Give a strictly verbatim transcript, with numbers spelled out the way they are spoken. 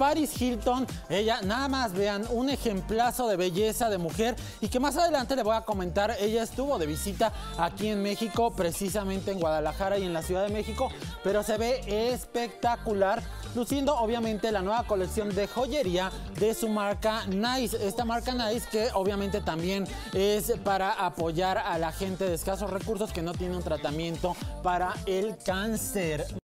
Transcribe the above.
Paris Hilton. Ella, nada más vean, un ejemplazo de belleza de mujer y que más adelante le voy a comentar. Ella estuvo de visita aquí en México, precisamente en Guadalajara y en la Ciudad de México, pero se ve espectacular, luciendo obviamente la nueva colección de joyería de su marca Nice. Esta marca Nice que obviamente también es para apoyar a la gente de escasos recursos que no tiene un tratamiento para el cáncer.